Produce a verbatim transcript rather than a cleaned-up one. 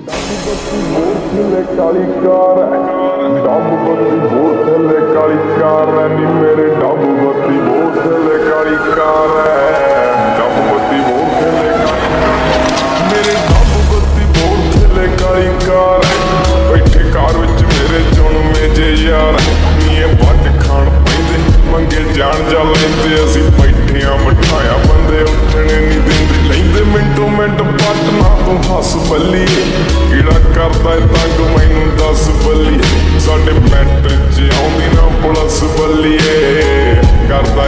काली car dub बत्ती बोतल काली car नी मेरे डब बत्ती बोतल काली कार डब बत्ती बोतल मेरे डब बत्ती बोतल काली कार बैठे कार विच मेरे चुनवे जे यार नी वट खाण पैंदे मंगे जान जा लैंदे असीं बैठियां बिठाया बंदे उठने नहीं दिंदे लैंदे मिंटो मिंट पटना तू हस बल्ली कीड़ा करदा तंग मैनू दस बल्ली साडे मैटर च आउंदी ना पुलिस बल्लीए करदा